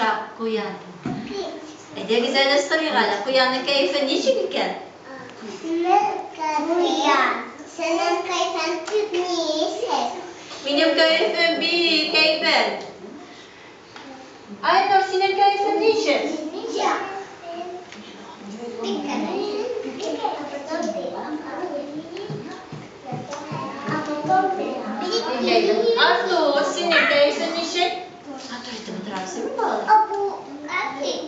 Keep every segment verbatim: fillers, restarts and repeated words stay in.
yumuşak kuyan. Ede güzel soruyor hala. Kuyanın keyfi niçin iken? Kuyan. Senin keyfin Türk neyse? Benim keyfim bir keyfim. Aynur senin keyfin niçin? Ya. Artur senin keyfin niçin? Artur itu berterasi mi bağlı? Abu atik.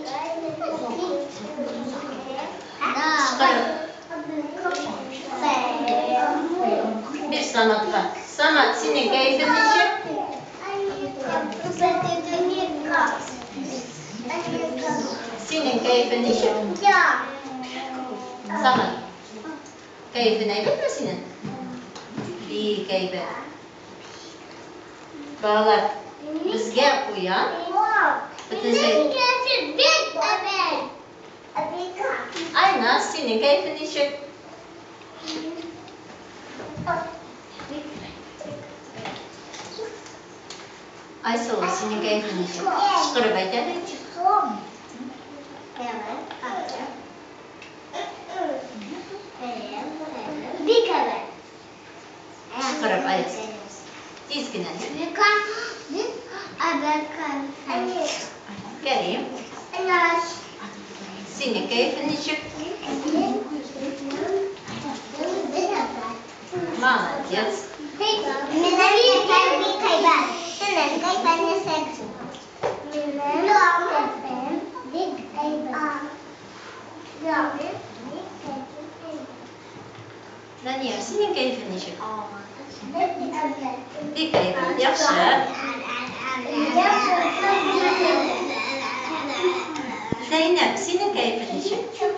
Bir Samat var. Samat senin keyfin niçin? Senin keyfin niçin? Ya. Samat. Keyfin evet mi senin? İyi keyfi. Bağlar. Bizge uyan. Bütün şey. Aynen senin keyfin niçin? Aysel senin keyfin niçin? Çıkarıp aytar için. Bir kere. Çıkarıp aytar. Dizginen. Kerim. Senin keyfin niçin? Молодец. Daniel, senin keyfin niçin? Bir keyfin. Yaxşı. Zeynep, senin keyfin niçin?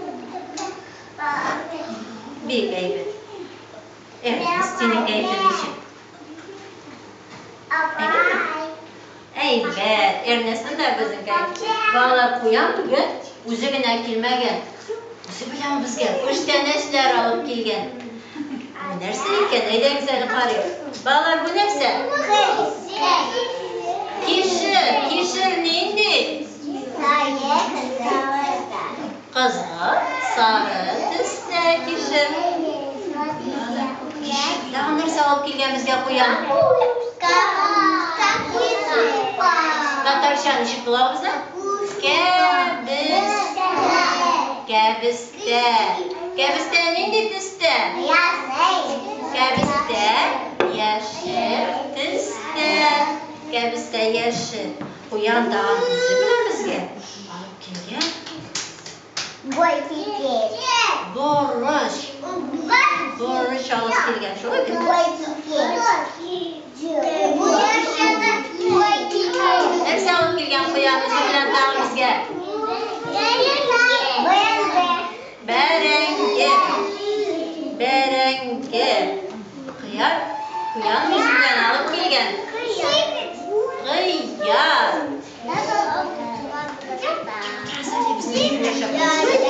Bir keyfin. Evet, senin keyfin niçin? Evet, Ernest'in de bizim keyfi. Bağlar kuyan bugün, uzu gine kilmegen. Uzu bilen bizge, üç tane işler alıp kilgen. Bu nerse iken, eyde güzel karıyor. Bağlar bu nerse? Kişir, kişir neydi? Kızı, sarı, tüste, kişir. Kişir, daha nerse alıp kilgen bizge kuyan? Katarşan işi kulağımıza? Kebiste. Kebiste. Kebiste neydi tüste? Kebiste, yeşil, tüste. Kebiste, yeşil. Uyan dağın bizi bilir bizge. Alıp kilgen. Boruş. Boruş alıp kilgen. Şu öyle. Nerse alıp kilgen kuyan bizi bilen dağın bizge? Berenge. Berenge. Kıyar. Kuyan bizi bilen alıp kilgen. Kıyar. Söyle bizi yaşapın.